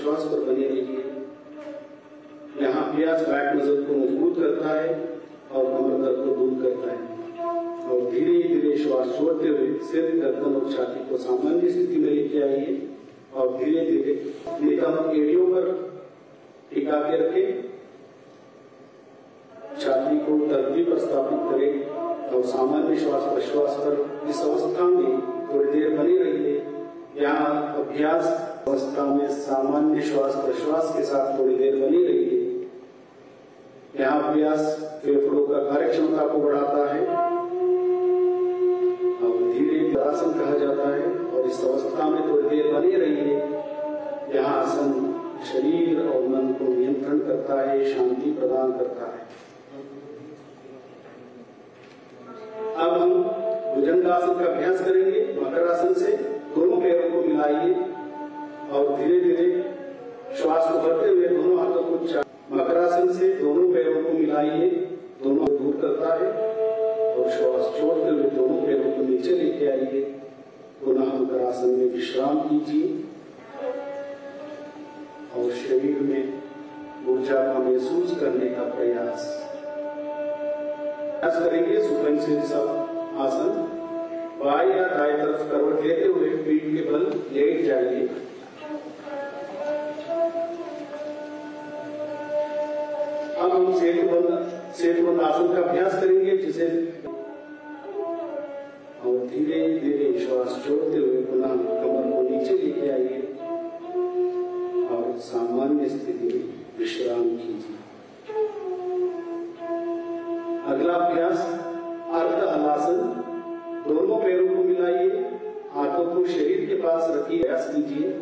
प्रश्वास पर बने रहिए। यहाँ अभ्यास बैक मसल को मजबूत करता है और कमर दर्द को दूर करता है। और धीरे धीरे श्वास छोड़ते हुए सिर, गर्दन और छाती को सामान्य स्थिति में लेके आइए और धीरे धीरे नितंब एड़ियों पर टिका के रखें। छाती को तर्ती पर स्थापित करें और सामान्य श्वास प्रश्वास पर इस अवस्था में थोड़ी देर बने रहिए। यहाँ अभ्यास अवस्था में सामान्य श्वास प्रश्वास के साथ थोड़ी देर बने रहिए। यहाँ अभ्यास फेफड़ों का कार्यक्षमता को बढ़ाता है और धीरे आसन कहा जाता है। और इस अवस्था में थोड़ी देर बने रहिए। यहाँ आसन शरीर और मन को नियंत्रण करता है, शांति प्रदान करता है। अब हम भुजंगासन का अभ्यास करेंगे। मकरासन से दोनों पैरों को मिलाइए और धीरे धीरे श्वास को भरते हुए दोनों हाथों को मकरासन से दोनों पैरों को मिलाइए, दोनों दूर करता है और श्वास छोड़ते हुए दोनों पैरों को नीचे लेके आइए। पुनः मकरासन में विश्राम कीजिए और शरीर में ऊर्जा का महसूस करने का प्रयास करेंगे। सुपन शीर्षक आसन। बाएं या दाएं तरफ करवट लेते हुए पीठ के बल लेट जाइए। अब हम सेतुबंध आसन का अभ्यास करेंगे, जिसे और धीरे धीरे श्वास छोड़ते हुए पुनः कमर को नीचे लेके आइए और सामान्य स्थिति में विश्राम कीजिए। अगला अभ्यास अर्ध हलासन। दोनों पैरों को मिलाइए, हाथों को शरीर के पास रखिए, प्रयास कीजिए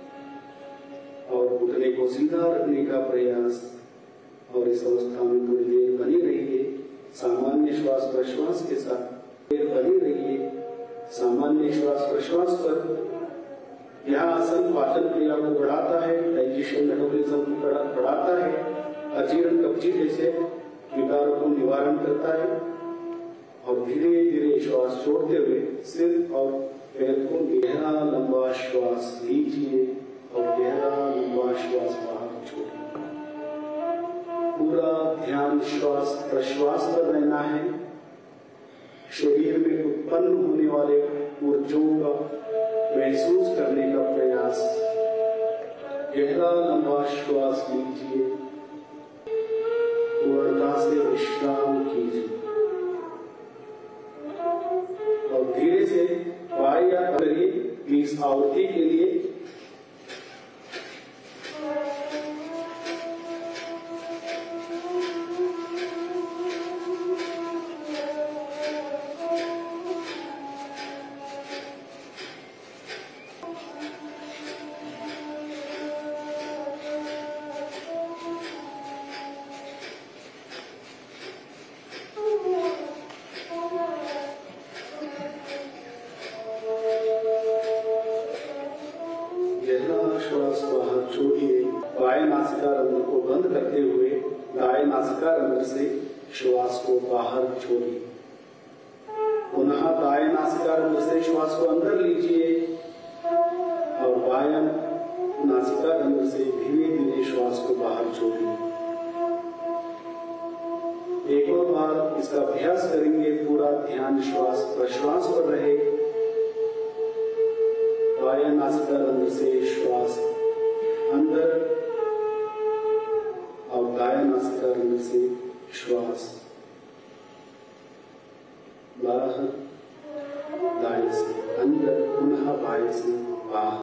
और घुटने को सीधा रखने का प्रयास। और इस अवस्था में थोड़ी देर बनी रहिए। सामान्य श्वास प्रश्वास के साथ देर बनी रहिए। सामान्य श्वास प्रश्वास पर यह आसन पाचन क्रिया को बढ़ाता है, डाइजेशन मेटाबॉलिज्म को बढ़ाता है, अजीर्ण कब्जी जैसे विकारों को निवारण करता है। और धीरे धीरे श्वास छोड़ते हुए सिर और पैर को गहरा लंबा श्वास लीजिए और गहरा लंबा श्वास बाहर छोड़िए। पूरा ध्यान श्वास प्रश्वास पर रहना है। शरीर में उत्पन्न होने वाले ऊर्जाओं का महसूस करने का प्रयास। गहरा लंबा श्वास लीजिए, पूर्णता से विश्राम कीजिए और धीरे से बाएं या करिए इस आवृत्ति के लिए। श्वास बाहर छोड़िए। बाएं नासिका रंध्र को बंद करते हुए दाएं नासिका रंध्र से श्वास को बाहर छोड़िए। पुनः दाएं नासिका रंध्र से श्वास को अंदर लीजिए और बाएं नासिका रंध्र से धीरे धीरे श्वास को बाहर छोड़िए। एक और बार इसका अभ्यास करेंगे। पूरा ध्यान श्वास प्रश्वास पर रहे। बाएं नासिका रंध्र से श्वास अंदर और दाएं नासिका रंध्र से श्वास बाहर, दाएं से अंदर, पुनः बाएं से बाहर।